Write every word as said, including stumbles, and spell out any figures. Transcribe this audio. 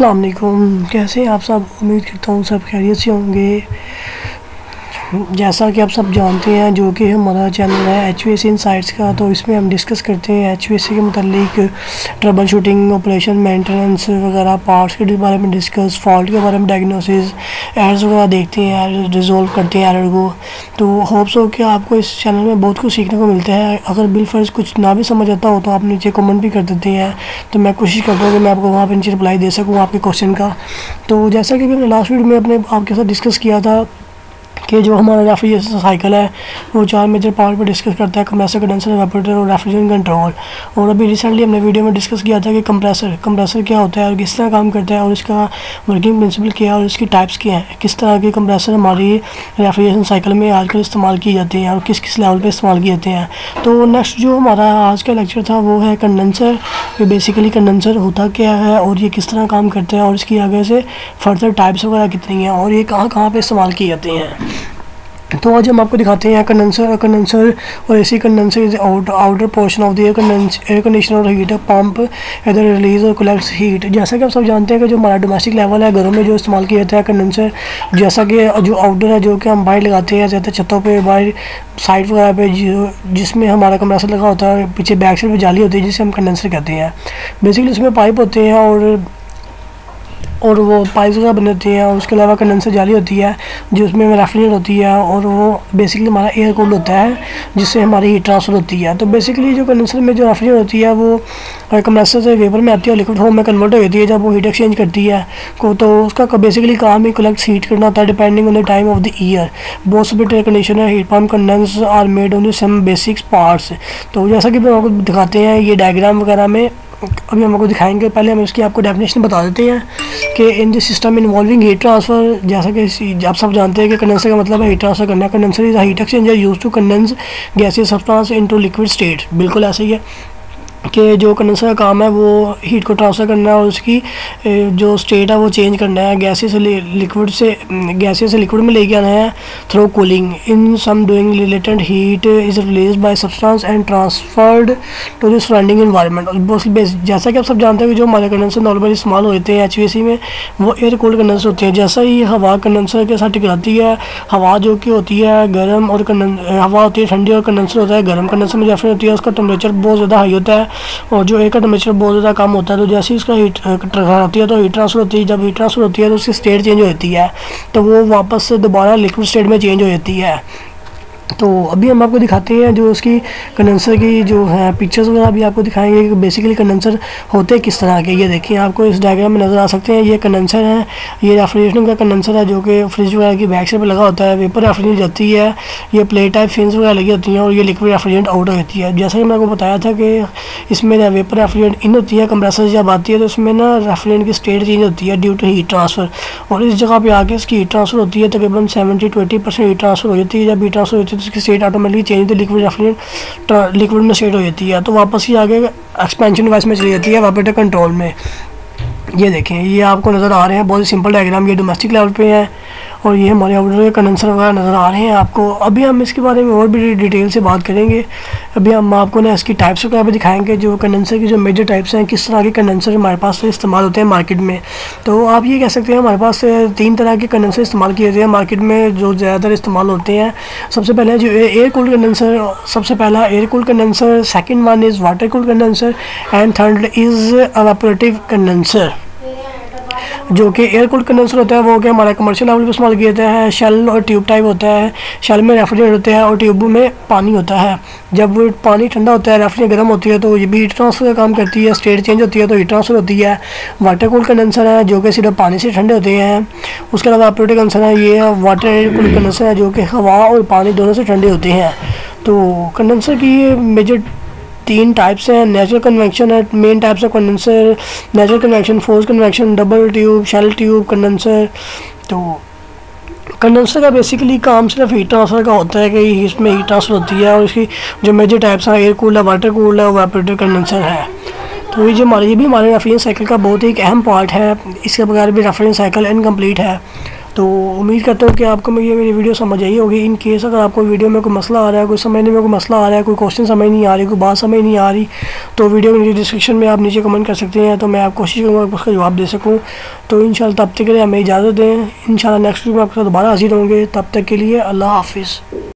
अस्सलाम वालेकुम, कैसे हैं आप सब। उम्मीद करता हूँ सब खैरियत से होंगे। जैसा कि आप सब जानते हैं, जो कि हमारा चैनल है H V A C insights का, तो इसमें हम डिस्कस करते हैं एच वी ए सी के मतलब ट्रबल शूटिंग, ऑपरेशन, मेंटेनेंस वगैरह, पार्ट्स के बारे में डिस्कस, फॉल्ट के बारे में डायग्नोसिस, एरर्स वगैरह देखते हैं, रिजोल्व करते हैं एरर को। तो होप्स हो कि आपको इस चैनल में बहुत कुछ सीखने को मिलता है। अगर बिलफर्ज कुछ ना भी समझ आता हो तो आप नीचे कमेंट भी कर देते हैं, तो मैं कोशिश करता हूँ कि मैं आपको वहाँ पर नीचे रिप्लाई दे सकूँ आपके क्वेश्चन का। तो जैसा कि मैंने लास्ट वीडियो में अपने आपके साथ डिस्कस किया था कि जो हमारा रेफ्रिजरेशन साइकिल है वो चार मेजर पार्ट पर डिस्कस करता है: कंप्रेसर, कंडेंसर, इवेपोरेटर और रेफ्रिजरेशन कंट्रोल। और अभी रिसेंटली हमने वीडियो में डिस्कस किया था कि कंप्रेसर कंप्रेसर क्या होता है और किस तरह काम करता है और इसका वर्किंग प्रिंसिपल क्या है और इसकी टाइप्स क्या हैं, किस तरह के कंप्रेसर हमारी रेफ्रिजरेशन साइकिल में आजकल इस्तेमाल किए जाते हैं और किस किस लेवल पर इस्तेमाल किए जाते हैं। तो नेक्स्ट जो हमारा आज का लेक्चर था वो है कंडेंसर। ये बेसिकली कंडेंसर होता क्या है और ये किस तरह काम करता है और इसकी आगे से फर्दर टाइप्स वगैरह कितनी हैं और ये कहाँ कहाँ पे इस्तेमाल किए जाते हैं। तो आज हम आपको दिखाते हैं कंडेंसर कंडेंसर और AC condenser is out outer portion of the air air conditioner और हीटर पंप इधर रिलीज और कलेक्ट्स हीट। जैसा कि आप सब जानते हैं कि जो हमारा डोमेस्टिक लेवल है, घरों में जो इस्तेमाल किया जाता है कंडेंसर, जैसा कि जो आउटर है जो कि हम बाहर लगाते हैं, जैसे छतों पे, बाहर साइड वगैरह पे, जिसमें हमारा कंप्रेसर लगा होता है, पीछे बैक साइड पर जाली होती है जिसे हम कंडेंसर कहते हैं। बेसिकली उसमें पाइप होते हैं और और वो पाइप वगैरह बने होती हैं और उसके अलावा कंडेंसर जाली होती है जो उसमें रेफ्रिजरेटर होती है और वो बेसिकली हमारा एयर कूल्ड होता है जिससे हमारी हीट ट्रांसफ़र होती है। तो बेसिकली जो कंडेंसर में जो रेफ्रिजरेटर होती है वो कंप्रेसर से वेपर में आती है और लिक्विड फॉर्म में कन्वर्ट हो जाती है जब वो हीट एक्सचेंज करती है को। तो उसका बेसिकली काम ही कलेक्ट हीट करना होता है depending on the time of the year. बहुत से air conditioner, heat pump, condense are made only some basics parts. तो जैसा कि हम आपको दिखाते हैं ये डायग्राम वगैरह में, अभी हम आपको दिखाएंगे। पहले हम इसकी आपको डेफिनेशन बता देते हैं कि in this system involving heat transfer, जैसा कि आप सब जानते हैं कि कंडेंसर का मतलब है हीट ट्रांसफ़र करना। Condenser is heat exchanger use to condense gases substance into liquid state. बिल्कुल ऐसे ही है कि जो कंडेंसर का काम है वो हीट को ट्रांसफ़र करना है और उसकी जो स्टेट है वो चेंज करना है, गैसेस से लिक्विड से गैसेस से लिक्विड में लेके आना है through cooling. In some doing related heat is release by substance and transferred to the surrounding environment. जैसा कि आप सब जानते हैं कि जो हमारे कंडेंसर नॉर्मली इस्तेमाल होते हैं एच वी ए सी में वो एयर कूल्ड कंडेंसर होते हैं। जैसा ही हवा कंडेंसर के साथ टकराती है, हवा जो कि होती है गर्म और हवा होती है ठंडी और कंडेंसर होता है गर्म। कंडेंसर में रेफ्रिजरेटर होती है, उसका टेम्परेचर बहुत ज़्यादा हाई होता है और जो एयर का टेम्परेचर बहुत ज़्यादा कम होता है। तो जैसे ही उसका हीट टकराती है तो हीट ट्रांसफ़र होती है। जब हीट ट्रांसफ़र होती है तो उसकी स्टेट चेंज हो जाती है, तो वो वापस से दोबारा लिक्विड स्टेट में चेंज हो जाती है। तो अभी हम आपको दिखाते हैं जो उसकी कंडेंसर की जो है पिक्चर्स वगैरह भी आपको दिखाएंगे कि बेसिकली कंडेंसर होते किस तरह के। ये देखिए आपको इस डायग्राम में नज़र आ सकते हैं, ये कंडेंसर है, ये रेफ्रिजरेशन का कंडेंसर है जो कि फ्रिज वगैरह की बैक साइड पर लगा होता है। वेपर रेफ्रिजरेंट जाती है, ये प्लेट टाइप फिन्स वगैरह लगी होती हैं और ये लिक्विड रेफ्रिजरेंट आउट हो जाती है। जैसा कि मैंने आपको बताया था कि इसमें वेपर रेफ्रिजरेंट इन होती है, कंप्रेसर जब आती है तो उसमें ना रेफ्रिजरेंट की स्टेट चेंज होती है ड्यू टू हीट ट्रांसफ़र, और इस जगह पर आके इसकी हीट ट्रांसफ़र होती है तकरीबन seventy two eighty percent heat transfer हो जाती है। जब हीट ट्रांसफ़र होती है तो उसकी स्टेट ऑटोमेटिकली चेंज तो लिक्विड रेफ्रिजरेंट लिक्विड में सेट हो जाती है, तो वापस ही आगे एक्सपेंशन डिवाइस में चली जाती है इवेपोरेटर कंट्रोल में। ये देखें, ये आपको नज़र आ रहे हैं बहुत ही सिंपल डायग्राम, ये डोमेस्टिक लेवल पे है और ये हमारे आउटर के कंडेंसर वगैरह नज़र आ रहे हैं आपको। अभी हम इसके बारे में और भी डिटेल से बात करेंगे। अभी हम आपको ना इसकी टाइप्स वगैरह भी दिखाएंगे, जो कंडेंसर की जो मेजर टाइप्स हैं, किस तरह के कंडेंसर हमारे पास इस्तेमाल होते हैं मार्केट में। तो आप ये कह सकते हैं हमारे पास तीन तरह के कंडेंसर इस्तेमाल किए जाते हैं मार्केट में जो ज़्यादातर इस्तेमाल होते हैं। सबसे पहले जो एयर कूल्ड कंडेंसर, सबसे पहला air cooled condenser, second one is water cooled condenser and third is evaporative condenser. जो कि एयर कूल्ड कंडेंसर होता है वो कि हमारा कमर्शियल लेवल पर इस्तेमाल किया जाता है। शेल और ट्यूब टाइप होता है, शेल में रेफ्रिजरेटर होते हैं और ट्यूब में पानी होता है। जब पानी ठंडा होता है, रेफ्रिजरेटर गर्म होती है तो ये भी हीट ट्रांसफर का काम करती है, स्टेट चेंज होती है तो हीट ट्रांसफर होती है। वाटर कूल्ड कंडेंसर है जो कि सिर्फ पानी से ठंडे होते हैं। उसके अलावा इवेपोरेटिव कंडेंसर है, ये वाटर कूल्ड कंडेंसर है जो कि हवा और पानी दोनों से ठंडे होते हैं। तो कंडेंसर की ये मेजर तीन टाइप्स हैं। नेचुरल कन्वेक्शन है main types of condenser, natural convection, force convection, double tube, shell tube condenser. तो कंडेंसर का बेसिकली काम सिर्फ हीट ट्रांसफ़र का होता है कि इसमें हीट ट्रांसफ़र होती है और इसकी जो मेजर टाइप्स हैं एयर कूल्ड है, वाटर कूल्ड है, इवेपोरेटिव कंडेंसर है। तो ये जो हमारे ये भी हमारे रेफ्रिजरेशन साइकिल का बहुत ही एक अहम पार्ट है, इसके बगैर भी रेफ्रिजरेशन साइकिल इनकम्प्लीट है। तो उम्मीद करता हूँ कि आपको ये मेरी वीडियो समझ आई होगी। इन केस अगर आपको वीडियो में कोई मसला आ रहा है, कोई समझने में कोई मसला आ रहा है, कोई क्वेश्चन समझ नहीं आ रही, कोई बात समझ नहीं आ रही, तो वीडियो के डिस्क्रिप्शन में आप नीचे कमेंट कर सकते हैं, तो मैं आप कोशिश करूँगा उसका जवाब दे सकूँ। तो इंशाल्लाह तब तक के लिए हमें इजाज़त दें। इंशाल्लाह नेक्स्ट वीडियो में आपके साथ दोबारा हाजिर होंगे। तब तक के लिए अल्लाह हाफिज़।